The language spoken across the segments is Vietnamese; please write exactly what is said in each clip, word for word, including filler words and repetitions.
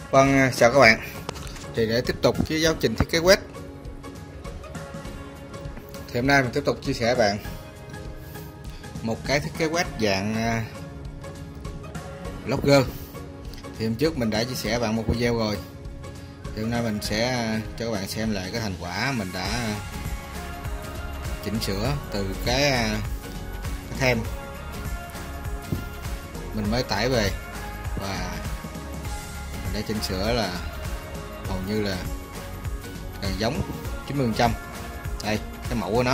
Vâng, chào các bạn. Thì để tiếp tục với giáo trình thiết kế web, thì hôm nay mình tiếp tục chia sẻ với bạn một cái thiết kế web dạng blogger. Thì hôm trước mình đã chia sẻ với bạn một video rồi, thì hôm nay mình sẽ cho các bạn xem lại cái thành quả mình đã chỉnh sửa từ cái, cái theme mình mới tải về, và mình đã chỉnh sửa là hầu như là gần giống chín mươi phần trăm. Đây cái mẫu của nó.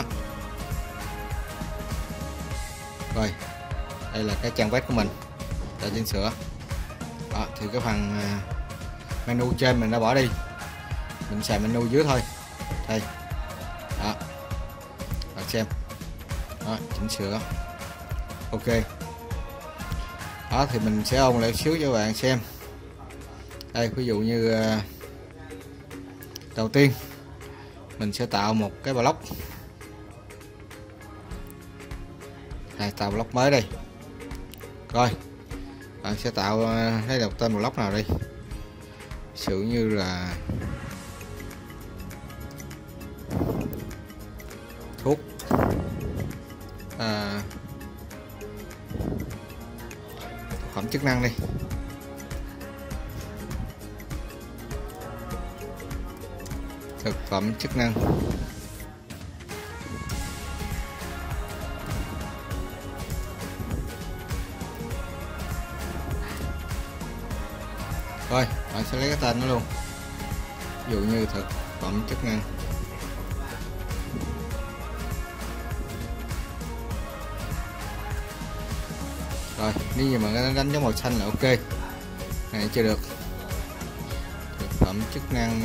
Rồi đây là cái trang web của mình đã chỉnh sửa. Đó, thì cái phần menu trên mình đã bỏ đi, mình xài menu dưới thôi. Đây đó, bạn xem đó, chỉnh sửa ok. Đó thì mình sẽ ôn lại xíu cho bạn xem. Đây ví dụ như đầu tiên mình sẽ tạo một cái blog. Đây, tạo blog mới đây. Rồi bạn sẽ tạo lấy đọc tên blog nào đi, sử như là thuốc à, thực phẩm chức năng đi. Thực phẩm chức năng. Rồi bạn sẽ lấy cái tên nó luôn, ví dụ như thực phẩm chức năng. Rồi nếu như mà nó đánh dấu màu xanh là ok, này chưa được. Thực phẩm chức năng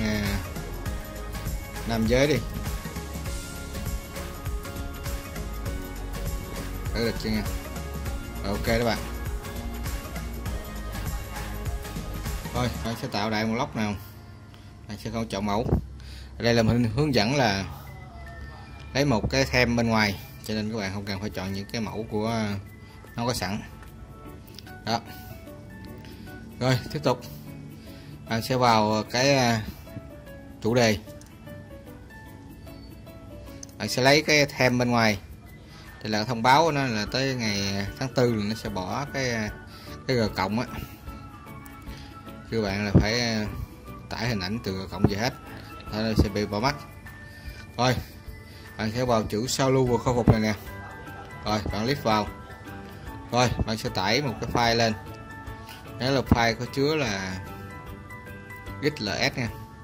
nam giới đi, thử được chưa nha. Rồi, ok đó bạn. Rồi bạn sẽ tạo đại một blog nào, bạn sẽ không chọn mẫu. Ở đây là mình hướng dẫn là lấy một cái theme bên ngoài, cho nên các bạn không cần phải chọn những cái mẫu của nó có sẵn đó. Rồi tiếp tục bạn sẽ vào cái chủ đề, bạn sẽ lấy cái theme bên ngoài. Đây là thông báo của nó là tới ngày tháng tư là nó sẽ bỏ cái cái g cộng á. Các bạn là phải tải hình ảnh từ g cộng về hết, nó sẽ bị bỏ mắt. Rồi bạn sẽ vào chữ sao lưu và khôi phục này nè. Rồi bạn click vào. Rồi bạn sẽ tải một cái file lên. Nếu là file có chứa là ích lờ ét nha,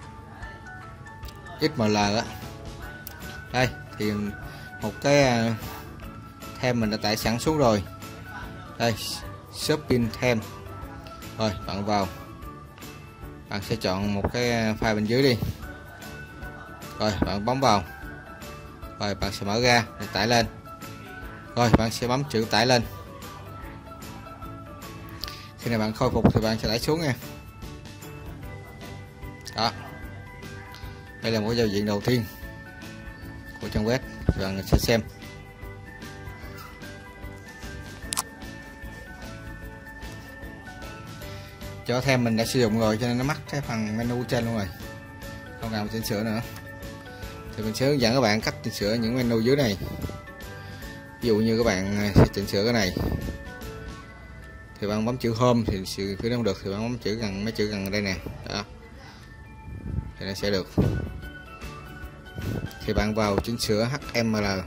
ích em lờ á. Đây thì một cái theme mình đã tải sẵn xuống rồi. Đây shopping theme. Rồi bạn vào, bạn sẽ chọn một cái file bên dưới đi. Rồi bạn bấm vào, rồi bạn sẽ mở ra để tải lên. Rồi bạn sẽ bấm chữ tải lên. Khi nào bạn khôi phục thì bạn sẽ tải xuống nha. Đó, đây là một giao diện đầu tiên của trang web, bạn sẽ xem. Cho thêm mình đã sử dụng rồi cho nên nó mắc cái phần menu trên luôn rồi, không cần chỉnh sửa nữa. Thì mình sẽ hướng dẫn các bạn cách chỉnh sửa những menu dưới này. Ví dụ như các bạn sẽ chỉnh sửa cái này thì bạn bấm chữ home, thì khi không được thì bạn bấm chữ gần mấy chữ gần đây nè. Đó thì nó sẽ được. Thì bạn vào chỉnh sửa hát em lờ.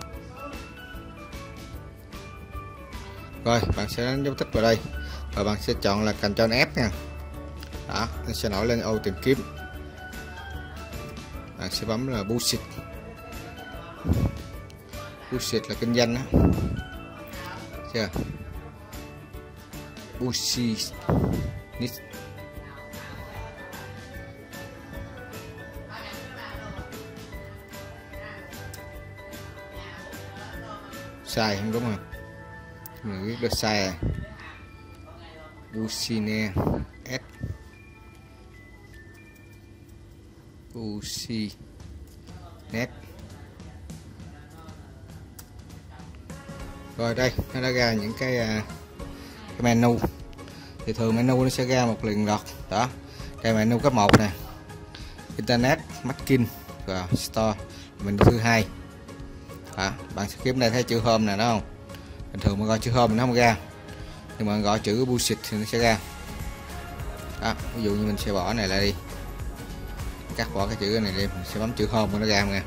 Rồi bạn sẽ đánh dấu tích vào đây, và bạn sẽ chọn là Ctrl F nha. Đó, nó sẽ nổi lên ô tìm kiếm. Bạn sẽ bấm là bullshit. Bullshit là kinh doanh đó. Chưa? Bullshit. Sai không đúng không? Mình biết được sai à. Bullshit S Bullshit net. Rồi đây nó đã ra những cái, cái menu. Thì thường menu nó sẽ ra một liền loạt đó. Đây menu cấp một nè, internet marketing và store. Menu thứ hai, à, bạn sẽ kiếm đây thấy chữ home nè, đúng không? Bình thường mà gọi chữ home nó không ra, nhưng mà gọi chữ bullshit thì nó sẽ ra. Đó, ví dụ như mình sẽ bỏ này lại đi, cắt bỏ cái chữ này đi, mình sẽ bấm chữ home nó ra nha.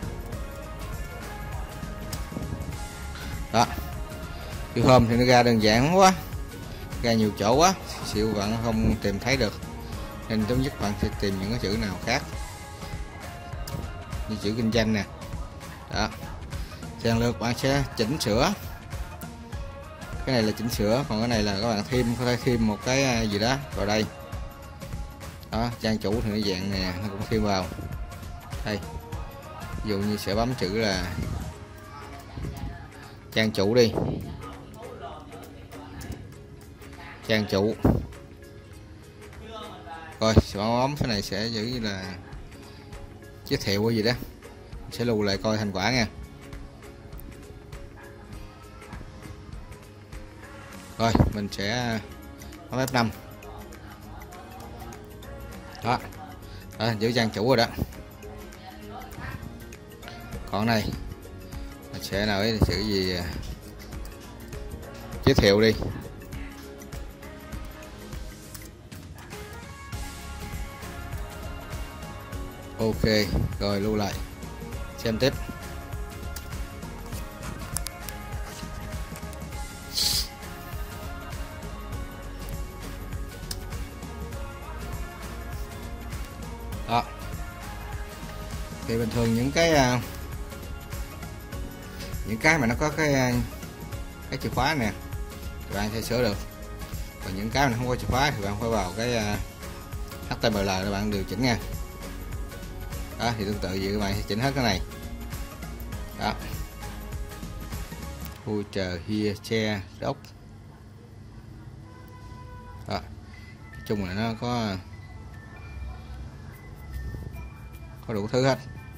Đó, chữ home thì nó ra đơn giản quá, ra nhiều chỗ quá, xíu bạn không tìm thấy được, nên tốt nhất bạn sẽ tìm những cái chữ nào khác, như chữ kinh doanh nè. Đó, lần lượt bạn sẽ chỉnh sửa. Cái này là chỉnh sửa, còn cái này là các bạn thêm, có thể thêm một cái gì đó vào đây. Đó, trang chủ thì nó dạng này nó cũng thêm vào đây. Ví dụ như sẽ bấm chữ là trang chủ đi, trang chủ rồi bấm cái này sẽ giữ như là giới thiệu cái gì đó, mình sẽ lưu lại coi thành quả nha. Rồi mình sẽ bấm F năm. Đó, đó giữ trang chủ rồi đó. Còn này mình sẽ nói chữ gì giới thiệu đi. Ok, rồi lưu lại, xem tiếp. Đó, thì bình thường những cái những cái mà nó có cái cái chìa khóa nè thì bạn sẽ sửa được, còn những cái mà không có chìa khóa thì bạn phải vào cái hát tê em lờ để bạn điều chỉnh nha. Đó, thì tương tự vậy các bạn sẽ chỉnh hết cái này. Đó, footer here che đốc. Đó, nói chung là nó có có đủ thứ hết.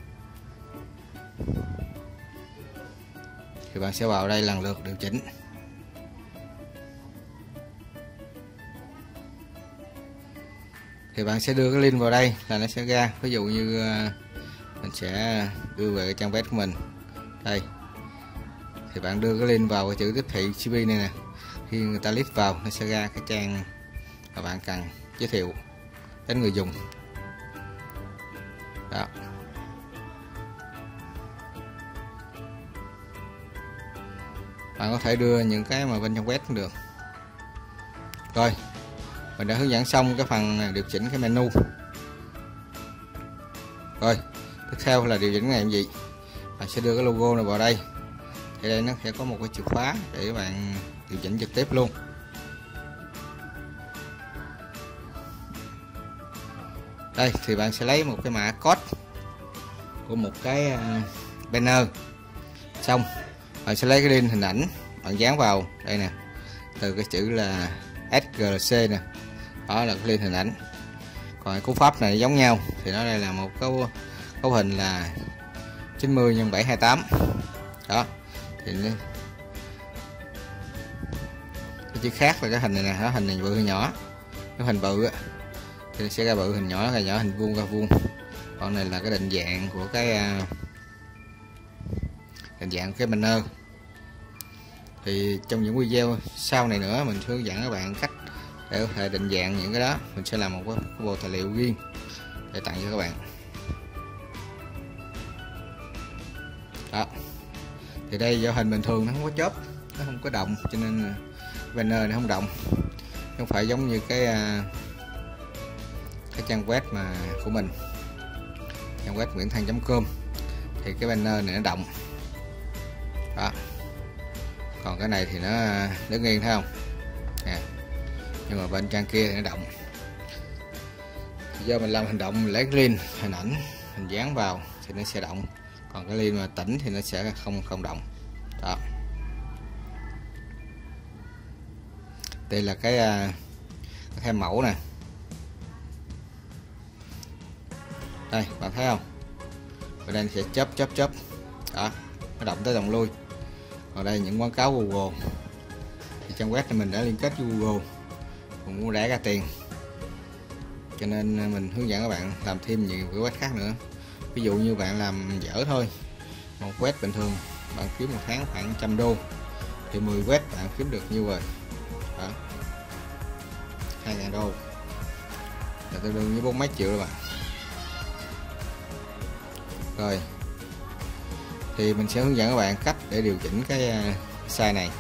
Thì bạn sẽ vào đây lần lượt điều chỉnh. Thì bạn sẽ đưa cái link vào đây là nó sẽ ra. Ví dụ như mình sẽ đưa về cái trang web của mình đây, thì bạn đưa cái link vào cái chữ tiếp thị xê pê này nè, khi người ta click vào nó sẽ ra cái trang mà bạn cần giới thiệu đến người dùng. Đó, bạn có thể đưa những cái mà bên trong web cũng được. Rồi mình đã hướng dẫn xong cái phần điều chỉnh cái menu. Rồi tiếp theo là điều chỉnh cái gì, bạn sẽ đưa cái logo này vào đây, thì đây nó sẽ có một cái chìa khóa để các bạn điều chỉnh trực tiếp luôn. Đây thì bạn sẽ lấy một cái mã code của một cái banner, xong bạn sẽ lấy cái link hình ảnh bạn dán vào đây nè, từ cái chữ là ét giê xê nè, đó là cái link hình ảnh. Còn cú pháp này giống nhau, thì nó đây là một cấu cấu hình là chín mươi nhân bảy trăm hai mươi tám. Đó, thì cái chữ khác là cái hình này nè, nó hình này bự hay nhỏ, cái hình bự á thì sẽ ra bự, hình nhỏ là nhỏ, hình vuông ra vuông. Còn này là cái định dạng của cái định dạng của cái banner. Thì trong những video sau này nữa mình hướng dẫn các bạn cách để có thể định dạng những cái đó. Mình sẽ làm một cái bộ tài liệu riêng để tặng cho các bạn. Đó, thì đây do hình bình thường nó không có chớp, nó không có động, cho nên banner nó không động, không phải giống như cái cái trang web mà của mình, trang web nguyenthan chấm com thì cái banner này nó động. Đó, còn cái này thì nó đứng yên, thấy không nè, nhưng mà bên trang kia thì nó động. Thì do mình làm hành động, mình lấy cái link hình ảnh mình dán vào thì nó sẽ động, còn cái link mà tĩnh thì nó sẽ không không động. Đó, đây là cái, cái thêm mẫu nè, đây bạn thấy không, ở đây sẽ chớp chớp chớp. Đó, nó động tới động lui. Còn đây những quảng cáo Google, thì trang web này mình đã liên kết với Google, cũng muốn rẻ ra tiền, cho nên mình hướng dẫn các bạn làm thêm nhiều cái web khác nữa. Ví dụ như bạn làm dở thôi, một web bình thường bạn kiếm một tháng khoảng trăm đô thì mười web bạn kiếm được nhiêu rồi đó, hai ngàn đô là tương đương với bốn mấy triệu rồi bạn. Rồi thì mình sẽ hướng dẫn các bạn cách để điều chỉnh cái size này.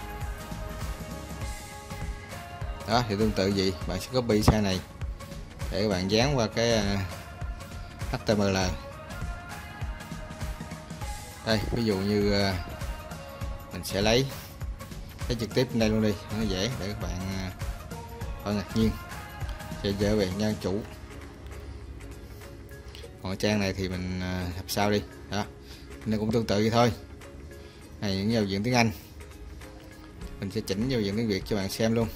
Đó thì tương tự gì, bạn sẽ copy size này để các bạn dán qua cái hát tê em lờ. Đây ví dụ như mình sẽ lấy cái trực tiếp đây luôn đi, nó dễ để các bạn khỏi ngạc nhiên, sẽ dễ về nhân chủ. Còn trang này thì mình học sau đi đó, nó cũng tương tự vậy thôi. Này những giao diện tiếng Anh, mình sẽ chỉnh giao diện tiếng Việt cho bạn xem luôn.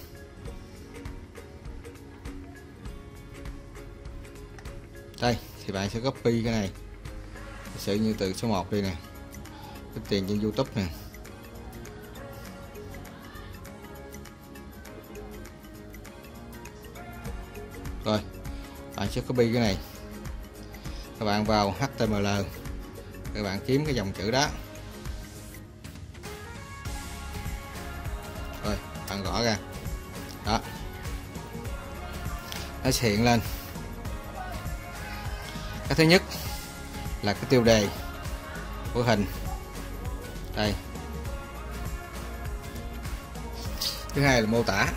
Đây thì bạn sẽ copy cái này, giả sử như từ số một đi nè, cái tiền trên YouTube nè, rồi bạn sẽ copy cái này, các bạn vào hát tê em lờ, các bạn kiếm cái dòng chữ đó, rồi bạn gõ ra đó, nó sẽ hiện lên. Cái thứ nhất là cái tiêu đề của hình đây, thứ hai là mô tả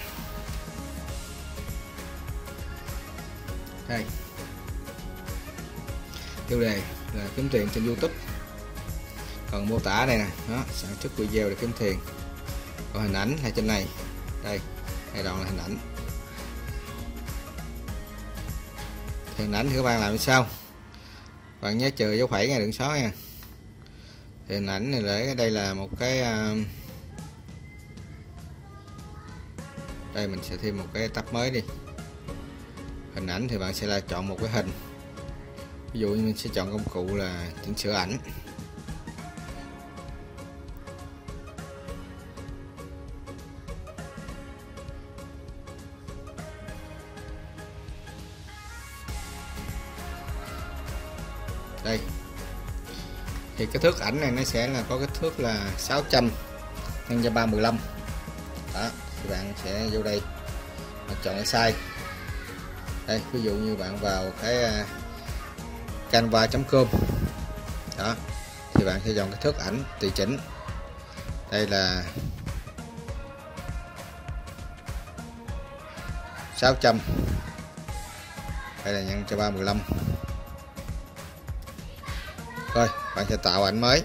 đây, tiêu đề là kiếm tiền trên YouTube, còn mô tả đây nè, nó sản xuất video để kiếm tiền, còn hình ảnh là trên này đây, đây đoạn là hình ảnh. Thì hình ảnh thì các bạn làm như sau, bạn nhớ trừ dấu phẩy nha, đừng xóa nha. Thì hình ảnh này để đây là một cái, đây mình sẽ thêm một cái tab mới đi. Hình ảnh thì bạn sẽ là chọn một cái hình, ví dụ như mình sẽ chọn công cụ là chỉnh sửa ảnh. Đây thì cái thước ảnh này nó sẽ là có cái thước là sáu trăm nhân cho ba mươi lăm đó, thì bạn sẽ vô đây bạn chọn cái size. Đây ví dụ như bạn vào cái canva chấm com đó, thì bạn sẽ chọn cái thước ảnh tùy chỉnh, đây là sáu trăm, đây là nhân cho ba mươi lăm. Rồi bạn sẽ tạo ảnh mới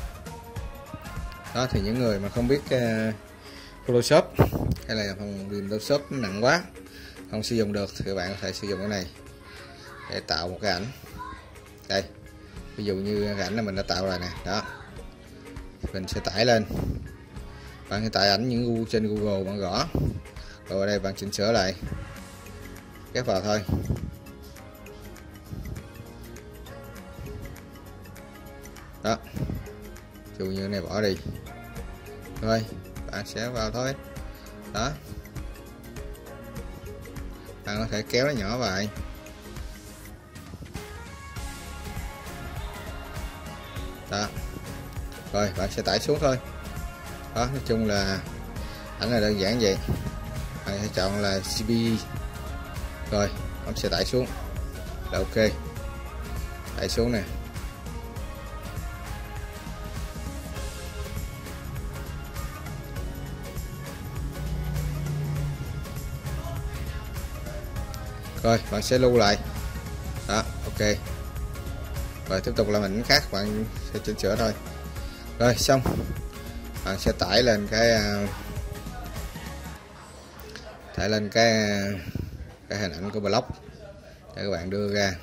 đó. Thì những người mà không biết uh, Photoshop hay là phần mềm Photoshop nó nặng quá không sử dụng được thì bạn có thể sử dụng cái này để tạo một cái ảnh. Đây ví dụ như cái ảnh là mình đã tạo rồi nè đó, mình sẽ tải lên, bạn sẽ tải ảnh những trên Google, bạn gõ rồi ở đây bạn chỉnh sửa lại, ghép vào thôi. Đó, dụ như này bỏ đi, rồi bạn sẽ vào thôi đó, bạn có thể kéo nó nhỏ vậy đó, rồi bạn sẽ tải xuống thôi đó. Nói chung là ảnh là đơn giản vậy, bạn sẽ chọn là xê pê e rồi bạn sẽ tải xuống là ok, tải xuống nè. Rồi bạn sẽ lưu lại đó, ok, rồi tiếp tục là mình khác, bạn sẽ chỉnh sửa thôi. Rồi xong bạn sẽ tải lên cái tải lên cái cái hình ảnh của blog để các bạn đưa ra.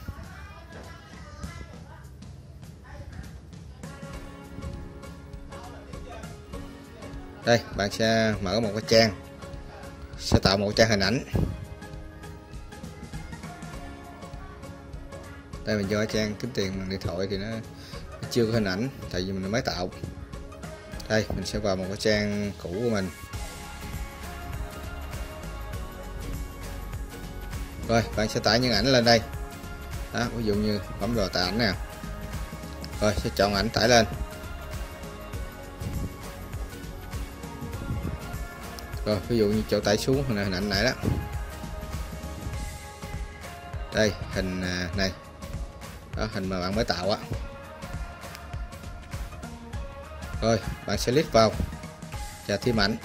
Đây bạn sẽ mở một cái trang, sẽ tạo một trang hình ảnh. Đây mình cho trang kiếm tiền bằng điện thoại thì nó, nó chưa có hình ảnh, tại vì mình mới tạo. Đây mình sẽ vào một cái trang cũ của mình. Rồi bạn sẽ tải những ảnh lên đây đó, ví dụ như bấm vào tải ảnh nè, rồi sẽ chọn ảnh tải lên. Rồi ví dụ như chỗ tải xuống hình ảnh nãy đó, đây hình này đó, hình mà bạn mới tạo á. Rồi bạn sẽ click vào và thêm ảnh.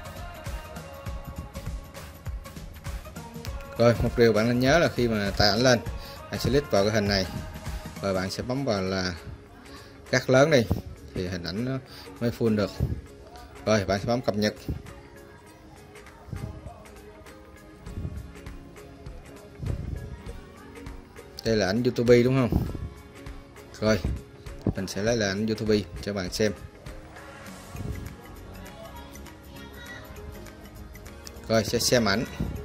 Rồi một điều bạn nên nhớ là khi mà tải ảnh lên, bạn sẽ click vào cái hình này, rồi bạn sẽ bấm vào là cắt lớn đi thì hình ảnh nó mới full được. Rồi bạn sẽ bấm cập nhật. Đây là ảnh YouTube đúng không? Rồi mình sẽ lấy là ảnh YouTube cho bạn xem. Rồi sẽ xem ảnh.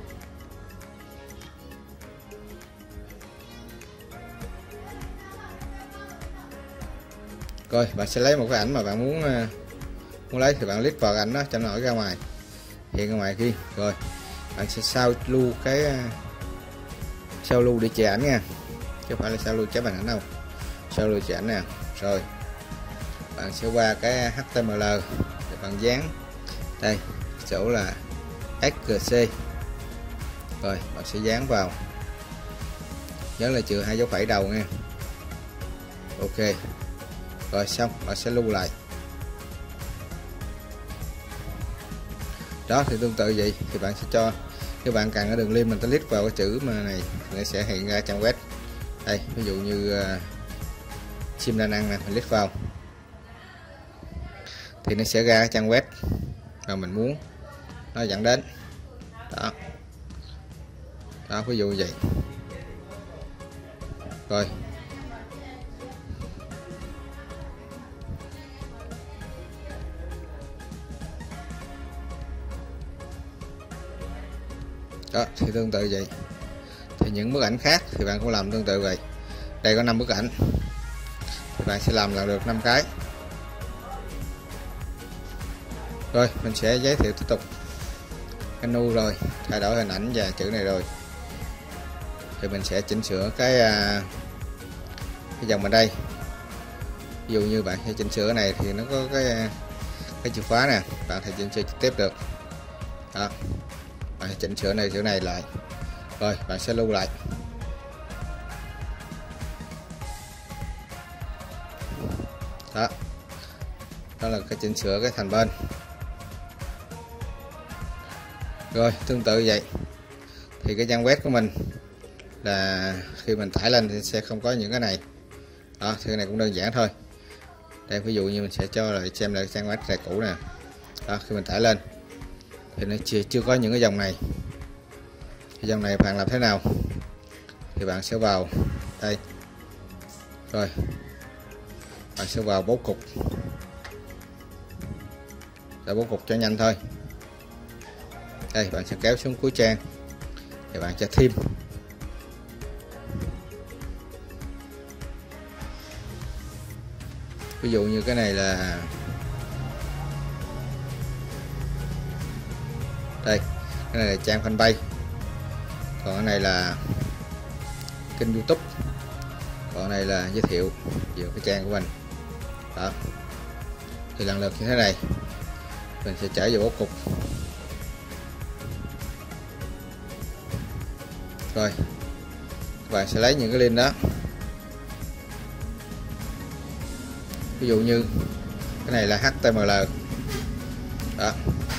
Rồi bạn sẽ lấy một cái ảnh mà bạn muốn muốn lấy thì bạn click vào ảnh đó cho nó nổi ra ngoài, hiện ra ngoài kia. Rồi bạn sẽ sao lưu cái sao lưu để che ảnh nha, chứ không phải là sao lưu chế bằng ảnh đâu, sao lưu che ảnh nè. Rồi bạn sẽ qua cái hát tê em lờ để bạn dán đây chỗ là ét giê xê. Rồi bạn sẽ dán vào, nhớ là trừ hai dấu phẩy đầu nha. Ok rồi xong bạn sẽ lưu lại. Đó thì tương tự vậy thì bạn sẽ cho, nếu bạn cần ở đường link mình ta click vào cái chữ mà này nó sẽ hiện ra trang web. Đây ví dụ như uh, sim đa năng này, mình click vào thì nó sẽ ra cái trang web mà mình muốn nó dẫn đến đó. Đó ví dụ như vậy. Rồi đó thì tương tự vậy. Thì những bức ảnh khác thì bạn cũng làm tương tự vậy. Đây có năm bức ảnh thì bạn sẽ làm là được năm cái. Rồi mình sẽ giới thiệu tiếp tục menu. Rồi thay đổi hình ảnh và chữ này rồi thì mình sẽ chỉnh sửa cái cái dòng ở đây. Ví dụ như bạn sẽ chỉnh sửa cái này thì nó có cái cái chìa khóa nè, bạn thể chỉnh sửa trực tiếp được đó. Bạn sẽ chỉnh sửa này chữ này lại, rồi bạn sẽ lưu lại. Đó, đó là cái chỉnh sửa cái thành bên. Rồi tương tự vậy thì cái trang web của mình là khi mình tải lên thì sẽ không có những cái này đó, thì cái này cũng đơn giản thôi. Đây ví dụ như mình sẽ cho lại xem lại trang web này cũ nè đó, khi mình tải lên thì nó chưa, chưa có những cái dòng này. Cái dòng này bạn làm thế nào thì bạn sẽ vào đây, rồi bạn sẽ vào bố cục, để bố cục cho nhanh thôi. Đây bạn sẽ kéo xuống cuối trang thì bạn sẽ thêm. Ví dụ như cái này là đây, cái này là trang fanpage, còn cái này là kênh YouTube, còn cái này là giới thiệu về cái trang của mình đó. Thì lần lượt như thế này mình sẽ trở về bố cục. Rồi các bạn sẽ lấy những cái link đó, ví dụ như cái này là hát tê em lờ đó,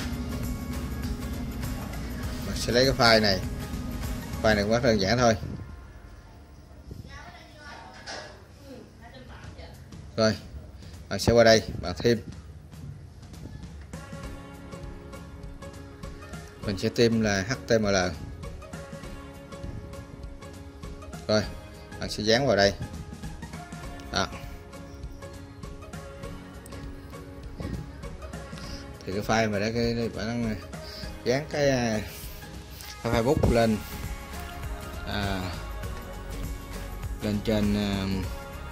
bạn sẽ lấy cái file này. File này cũng rất đơn giản thôi. Rồi bạn sẽ qua đây bạn thêm, mình sẽ thêm là hát tê em lờ. Rồi bạn sẽ dán vào đây đó. Thì cái file mà đã cái bạn dán cái, cái Facebook lên à, lên trên uh,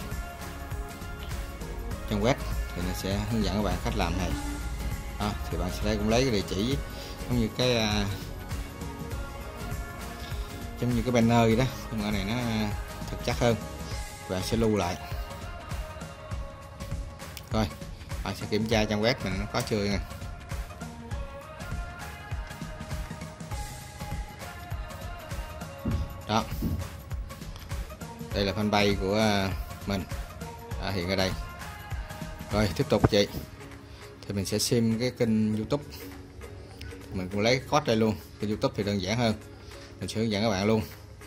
trang web thì nó sẽ hướng dẫn các bạn cách làm này đó. Thì bạn sẽ cũng lấy cái địa chỉ giống như cái uh, giống như cái banner vậy đó, nhưng mà này nó thật chắc hơn. Bạn sẽ lưu lại. Rồi bạn sẽ kiểm tra trang web mình nó có chưa nè. Đó, đây là fanpage của mình đã hiện ở đây. Rồi tiếp tục chị, thì mình sẽ xem cái kênh YouTube. Mình cũng lấy code đây luôn. Kênh YouTube thì đơn giản hơn, mình sẽ hướng dẫn các bạn luôn.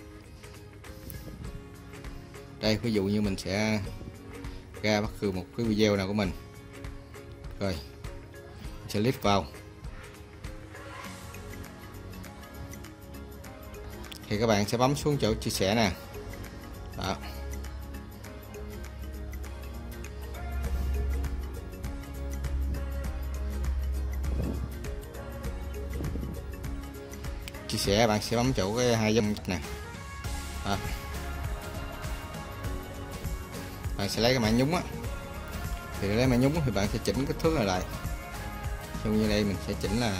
Đây, ví dụ như mình sẽ ra bất cứ một cái video nào của mình, rồi mình sẽ click vào thì các bạn sẽ bấm xuống chỗ chia sẻ nè. Đó. Chia sẻ bạn sẽ bấm chỗ cái hai dòng nè. Đó. Bạn sẽ lấy cái mảng nhúng á, thì lấy mảng nhúng thì bạn sẽ chỉnh kích thước này lại. Trong như đây mình sẽ chỉnh là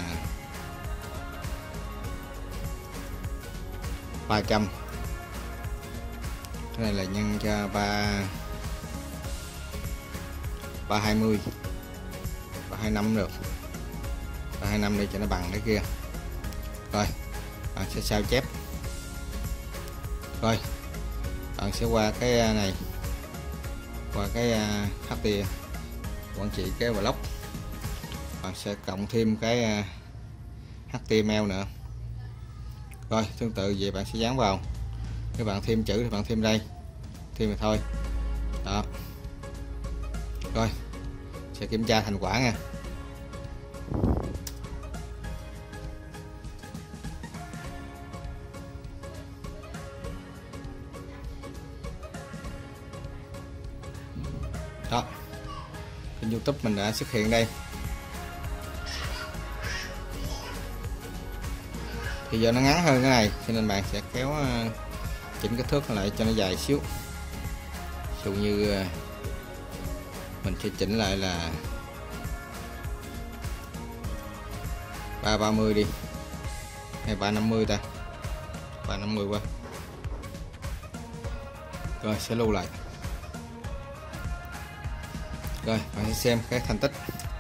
ba trăm, cái này là nhân cho ba ba hai mươi, ba hai năm được, ba hai năm đi cho nó bằng cái kia. Rồi bạn sẽ sao chép, rồi bạn sẽ qua cái này, qua cái uh, hát tê quản trị cái blog, bạn sẽ cộng thêm cái uh, hát tê em lờ nữa. Rồi tương tự vậy bạn sẽ dán vào. Nếu bạn thêm chữ thì bạn thêm đây, thêm mà thôi. Đó. Rồi sẽ kiểm tra thành quả nha. Đó, kênh YouTube mình đã xuất hiện đây. Thì giờ nó ngắn hơn cái này cho nên bạn sẽ kéo chỉnh kích thước lại cho nó dài xíu. Ví dụ như mình sẽ chỉnh lại là ba ba mươi đi, hay ba năm mươi ta, ba năm mươi qua. Rồi sẽ lưu lại. Rồi bạn sẽ xem cái thành tích.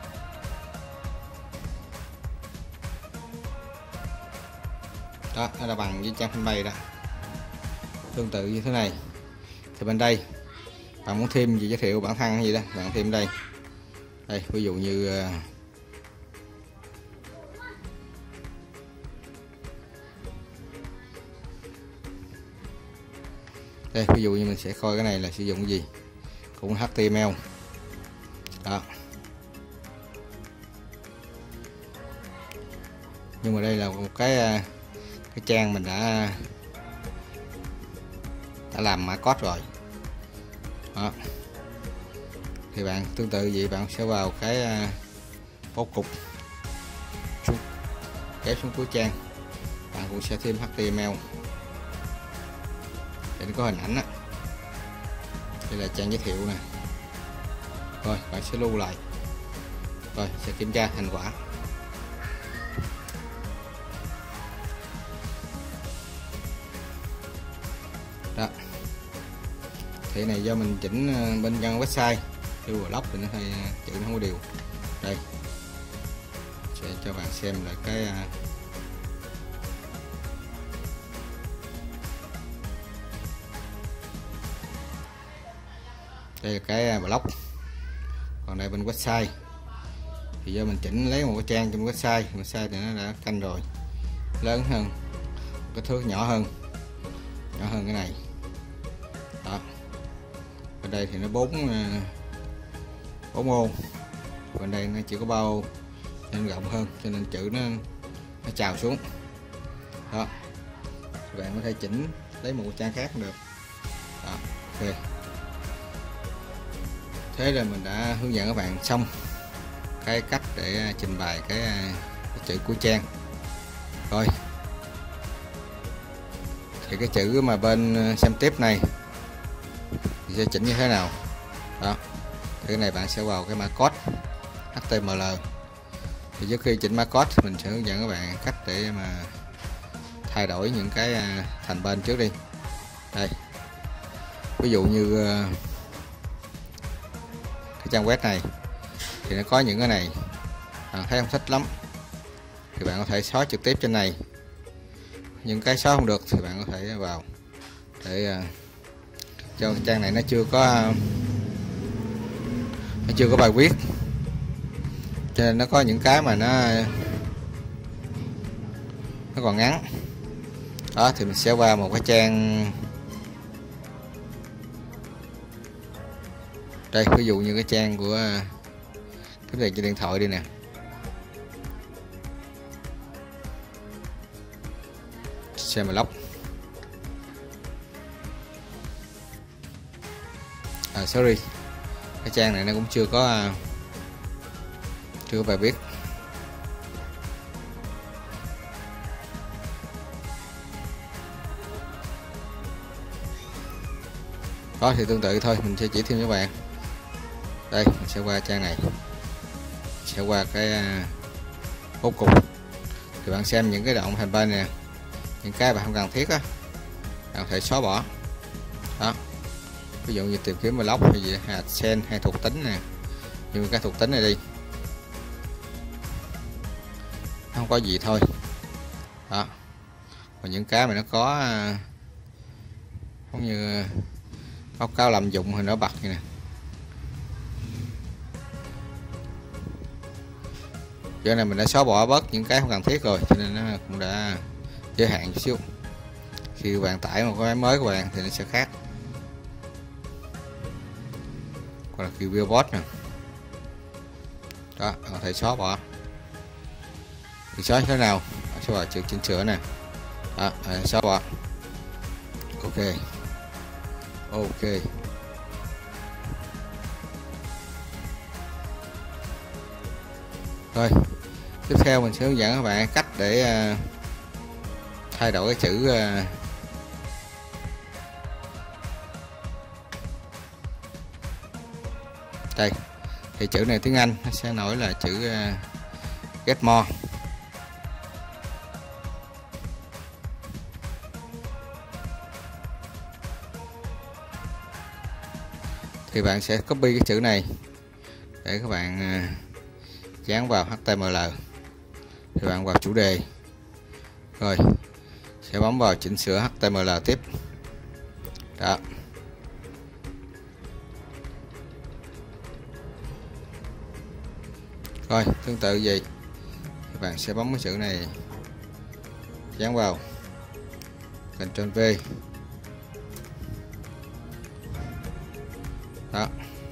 Đó, nó là bằng với trang fanpage đó. Tương tự như thế này. Thì bên đây bạn muốn thêm gì giới thiệu bản thân gì đó, bạn thêm đây. Đây, ví dụ như đây, ví dụ như mình sẽ coi cái này là sử dụng cái gì, cũng hát tê em lờ. Đó. Nhưng mà đây là một cái cái trang mình đã đã làm mã code rồi. Đó. Thì bạn tương tự vậy, bạn sẽ vào cái bố cục xuống, kéo xuống cuối trang, bạn cũng sẽ thêm hát tê em lờ để nó có hình ảnh á. Đây là trang giới thiệu nè. Rồi bạn sẽ lưu lại, rồi sẽ kiểm tra thành quả. Đó, thì này do mình chỉnh bên trang website, lưu blog thì nó hay chữ nó không có đều. Đây sẽ cho bạn xem lại cái đây là cái blog. Còn đây bên website thì do mình chỉnh lấy một cái trang trong website, website thì nó đã canh rồi, lớn hơn, cái thước nhỏ hơn, nhỏ hơn cái này. Đó, bên đây thì nó bốn bốn ô, bên đây nó chỉ có ba ô nên rộng hơn, cho nên chữ nó nó trào xuống. Đó, bạn có thể chỉnh lấy một trang khác cũng được. Đó, ok. Thế là mình đã hướng dẫn các bạn xong cái cách để trình bày cái, cái chữ của trang. Rồi thì cái chữ mà bên xem tiếp này thì sẽ chỉnh như thế nào. Đó, thì cái này bạn sẽ vào cái mã code hát tê em lờ. Thì trước khi chỉnh mã code mình sẽ hướng dẫn các bạn cách để mà thay đổi những cái thành bên trước đi. Đây, ví dụ như cái trang web này thì nó có những cái này bạn thấy không thích lắm thì bạn có thể xóa trực tiếp trên này. Những cái xóa không được thì bạn có thể vào để cho trang này nó chưa có nó chưa có bài viết, cho nên nó có những cái mà nó nó còn ngắn đó, thì mình sẽ qua một cái trang đây, ví dụ như cái trang của cái này trên điện thoại đi nè. Xem blog. À sorry, cái trang này nó cũng chưa có chưa có bài viết. Đó thì tương tự thôi, mình sẽ chỉ thêm cho bạn. Đây, mình sẽ qua trang này, sẽ qua cái bố cục thì bạn xem những cái đoạn thành bên nè, những cái bạn không cần thiết á bạn có thể xóa bỏ đó. Ví dụ như tìm kiếm blog hay gì, hay adsense hay thuộc tính nè, nhưng cái thuộc tính này đi không có gì thôi đó. Còn những cái mà nó có giống như báo cáo lạm dụng thì nó bật như nè. Chỗ này mình đã xóa bỏ bớt những cái không cần thiết rồi, cho nên nó cũng đã giới hạn chút xíu. Khi bạn tải một cái máy mới của bạn thì nó sẽ khác. Còn là khi billboard nè đó, bạn có thể xóa bỏ. Thì xóa thế nào? Xóa bỏ chữ chỉnh sửa nè đó, xóa bỏ. Ok ok rồi, tiếp theo mình sẽ hướng dẫn các bạn cách để uh, thay đổi cái chữ uh, đây thì chữ này tiếng Anh nó sẽ nổi là chữ uh, get more. Thì bạn sẽ copy cái chữ này để các bạn uh, dán vào hát tê em lờ. Thì bạn vào chủ đề rồi sẽ bấm vào chỉnh sửa hát tê em lờ tiếp đó. Rồi tương tự gì thì bạn sẽ bấm cái chữ này dán vào Ctrl V đó.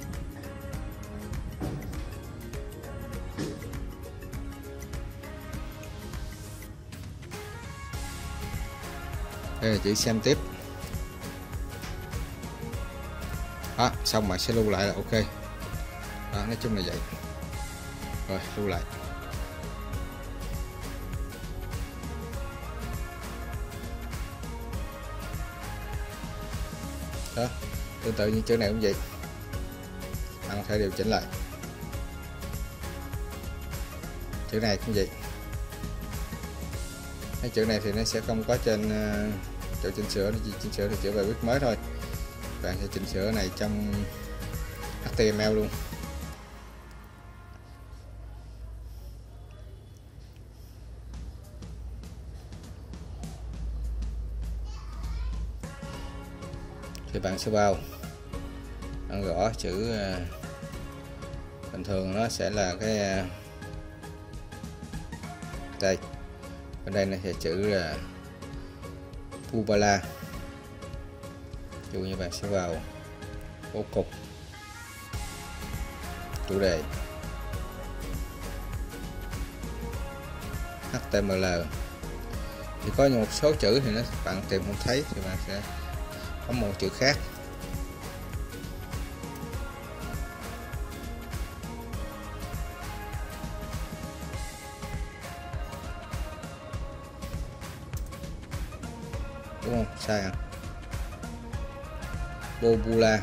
Đây là chữ xem tiếp đó, xong bạn sẽ lưu lại là ok đó, nói chung là vậy. Rồi lưu lại đó. Tương tự như chữ này cũng vậy, bạn có thể điều chỉnh lại. Chữ này cũng vậy, cái chữ này thì nó sẽ không có trên uh, chỗ chỉnh sửa, nó chỉ chỉnh sửa thì chữ bài viết mới thôi. Bạn sẽ chỉnh sửa này trong hát tê em lờ luôn. Thì bạn sẽ vào, bạn gõ chữ uh, bình thường nó sẽ là cái uh, đây, bên đây nó sẽ chữ là Pubala. Dụ như bạn sẽ vào bố cục, chủ đề, hát tê em lờ. Thì có một số chữ thì nó bạn tìm không thấy thì bạn sẽ có một chữ khác. Đúng không? Sai à? Bobula.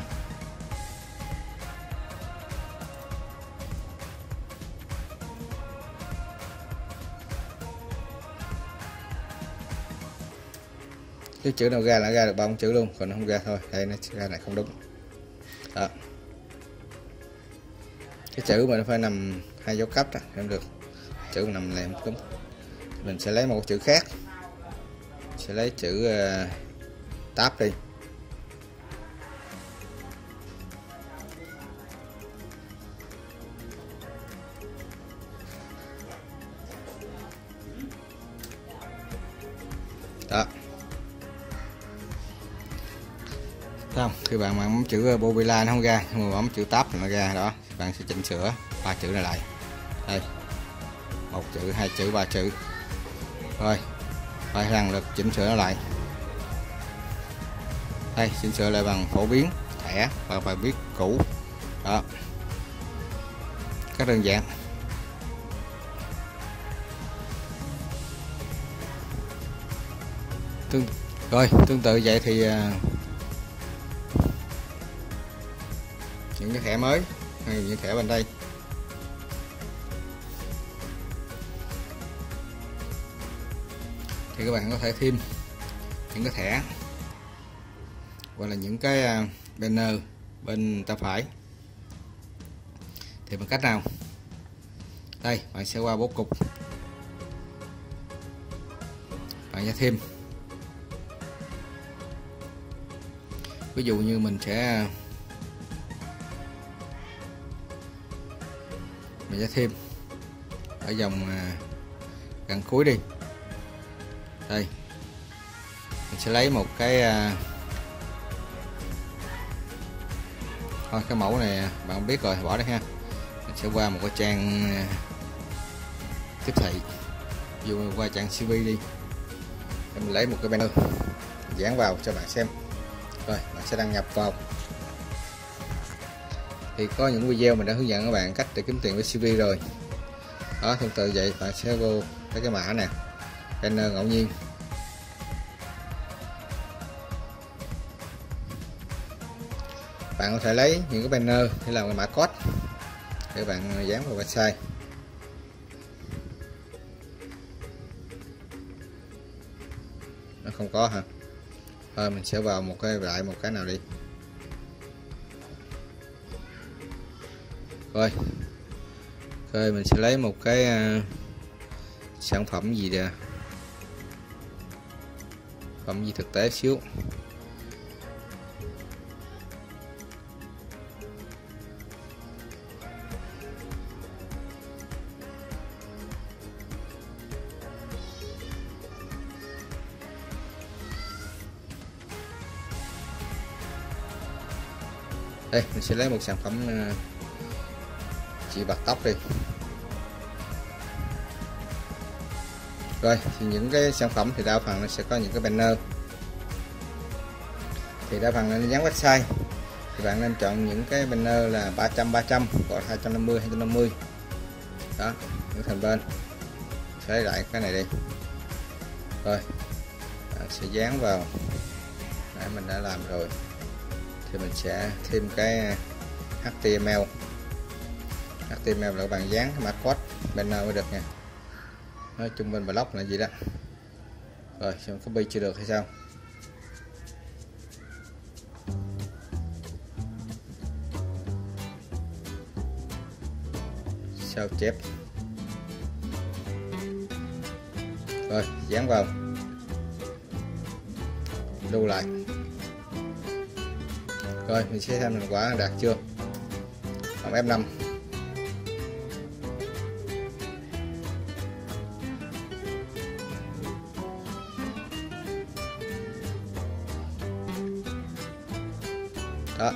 Cái chữ nào ra là ra được ba con chữ luôn, còn nó không ra thôi. Đây nó ra này không đúng. Đó. Cái chữ mà nó phải nằm hai dấu cấp đó không được. Chữ mà nằm này không đúng. Mình sẽ lấy một chữ khác. Sẽ lấy chữ uh, táp đi. Đó. Không, khi bạn bấm chữ bobila nó không ra, nhưng mà bấm chữ tab nó ra. Đó, bạn sẽ chỉnh sửa ba chữ này lại. Đây, một chữ, hai chữ, ba chữ. Rồi, phải lần lượt chỉnh sửa nó lại. Đây, chỉnh sửa lại bằng phổ biến, thẻ và bài viết cũ. Đó, rất đơn giản. Tương, rồi tương tự vậy thì uh, những cái thẻ mới hay những thẻ bên đây thì các bạn có thể thêm những cái thẻ hoặc là những cái uh, banner bên tay phải. Thì bằng cách nào? Đây, bạn sẽ qua bố cục, bạn sẽ thêm. Ví dụ như mình sẽ mình sẽ thêm ở dòng gần cuối đi. Đây, mình sẽ lấy một cái thôi cái mẫu này bạn biết rồi, bỏ đi ha. Mình sẽ qua một cái trang tiếp thị, ví dụ qua trang xê vê đi. Mình lấy một cái banner dán vào cho bạn xem. Rồi bạn sẽ đăng nhập vào. Thì có những video mình đã hướng dẫn các bạn cách để kiếm tiền với xê vê rồi. Đó, tương tự vậy bạn sẽ vô cái cái mã nè, banner ngẫu nhiên. Bạn có thể lấy những cái banner để làm cái mã code để bạn dán vào website. Nó không có hả? Thôi mình sẽ vào một cái lại một cái nào đi. Rồi. Rồi mình sẽ lấy một cái uh, sản phẩm gì đây? Phẩm gì thực tế xíu. Đây, mình sẽ lấy một sản phẩm uh, chỉ bạc tóc đi. Rồi, thì những cái sản phẩm thì đa phần nó sẽ có những cái banner. Thì đa phần nó dán website. Thì bạn nên chọn những cái banner là ba trăm, ba trăm, hoặc hai trăm năm mươi, hai trăm năm mươi. Đó, những thành bên. Sẽ lấy lại cái này đi. Rồi, bạn sẽ dán vào. Nãy mình đã làm rồi. Thì mình sẽ thêm cái hát tê em lờ. hát tê em lờ là các bạn dán cái mã code banner mới được nha. Nói chung bên blog là gì đó. Rồi xong copy chưa được hay sao? Sao chép. Rồi dán vào, lưu lại. Rồi mình sẽ xem thành quả đạt chưa. Bấm ép năm. Đó.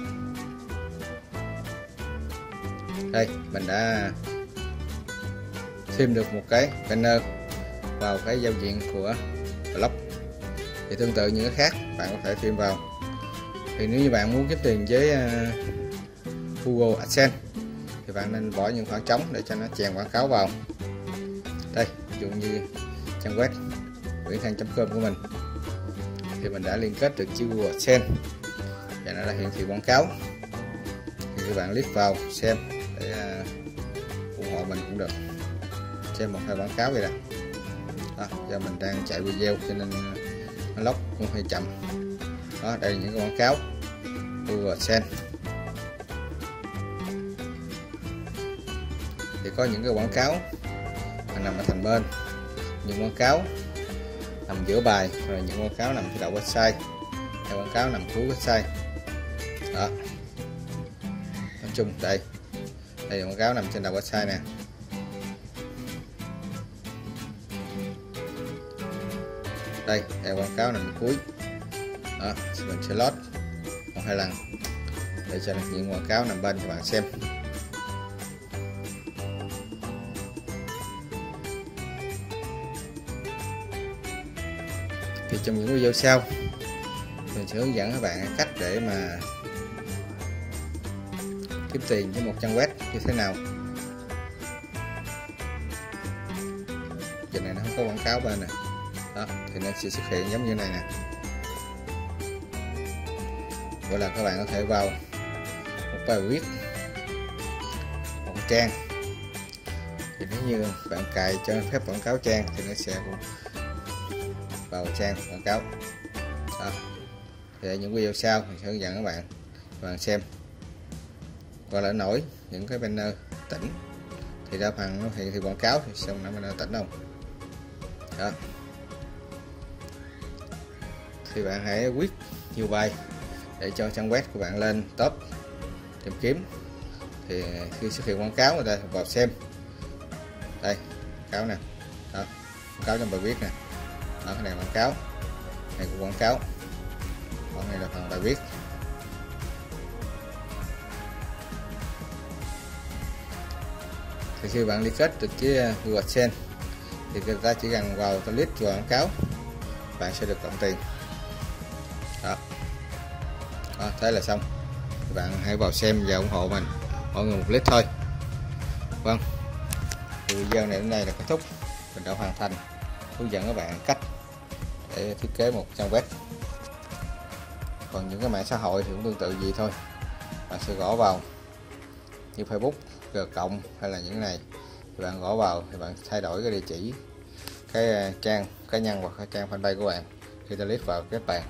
Đây mình đã thêm được một cái banner vào cái giao diện của blog. Thì tương tự những cái khác bạn có thể thêm vào. Thì nếu như bạn muốn kiếm tiền với uh, Google AdSense thì bạn nên bỏ những khoảng trống để cho nó chèn quảng cáo vào. Đây, ví dụ như trang web nguyenthan chấm com của mình thì mình đã liên kết được với Google AdSense và nó đã hiển thị quảng cáo. Thì các bạn click vào xem để uh, ủng hộ mình cũng được. Xem một hai quảng cáo vậy nè. Đó, giờ mình đang chạy video cho nên nó lóc cũng hơi chậm. Đó, đây là những cái quảng cáo Google Sen. Thì có những cái quảng cáo mà nằm ở thành bên, những quảng cáo nằm giữa bài, rồi những quảng cáo nằm phía đầu website, hay quảng cáo nằm cuối website. Đó, nói chung đây đây là quảng cáo nằm trên đầu website nè. Đây là quảng cáo nằm cuối. Đó, mình sẽ load một hai lần để cho những quảng cáo nằm bên cho bạn xem. Thì trong những video sau mình sẽ hướng dẫn các bạn cách để mà kiếm tiền với một trang web như thế nào. Giờ này nó không có quảng cáo bên nè. Đó, thì nó sẽ xuất hiện giống như này nè. Vậy là các bạn có thể vào một bài viết, một trang, thì nếu như bạn cài cho phép quảng cáo trang thì nó sẽ vào trang quảng cáo. Đó. Thì ở những video sau mình sẽ hướng dẫn các bạn các bạn xem. Hoặc là nổi những cái banner tỉnh thì đa phần nó hiện thì quảng cáo thì xong nó banner tỉnh không. Đó. Thì bạn hãy viết nhiều bài để cho trang web của bạn lên top tìm kiếm, thì khi xuất hiện quảng cáo người ta vào xem. Đây quảng cáo nè. Đó, quảng cáo trong bài viết nè. Đó, cái này quảng cáo, này cũng quảng cáo, còn này là phần bài viết. Thì khi bạn liên kết được cái Google Sen thì người ta chỉ cần vào cái list của quảng cáo, bạn sẽ được cộng tiền. Đó. Đó, thế là xong. Các bạn hãy vào xem và ủng hộ mình mỗi người một lít thôi. Vâng, thì video này đến đây là kết thúc. Mình đã hoàn thành hướng dẫn các bạn cách để thiết kế một trang web. Còn những cái mạng xã hội thì cũng tương tự gì thôi, bạn sẽ gõ vào như Facebook, G cộng hay là những cái này, thì bạn gõ vào thì bạn thay đổi cái địa chỉ cái trang cá nhân hoặc cái trang fanpage của bạn khi ta click vào kết bạn.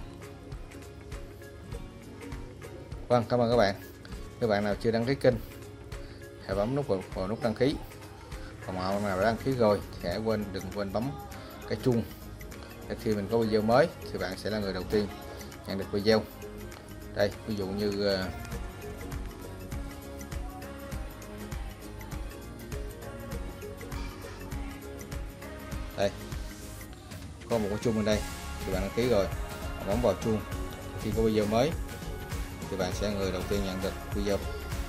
Vâng, cảm ơn các bạn. Các bạn nào chưa đăng ký kênh hãy bấm nút vào, vào nút đăng ký. Còn bạn nào đã đăng ký rồi thì hãy quên đừng quên bấm cái chuông để khi mình có video mới thì bạn sẽ là người đầu tiên nhận được video. Đây, ví dụ như uh, đây có một cái chuông bên đây thì bạn đăng ký rồi, bạn bấm vào chuông, khi có video mới thì bạn sẽ là người đầu tiên nhận được video.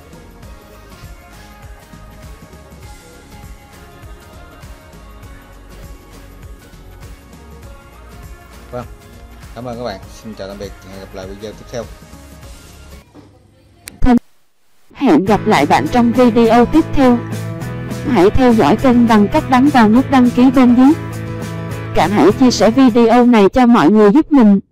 Vâng, cảm ơn các bạn. Xin chào tạm biệt, hẹn gặp lại video tiếp theo. Thân. Hẹn gặp lại bạn trong video tiếp theo. Hãy theo dõi kênh bằng cách bấm vào nút đăng ký bên dưới. Cả hãy chia sẻ video này cho mọi người giúp mình.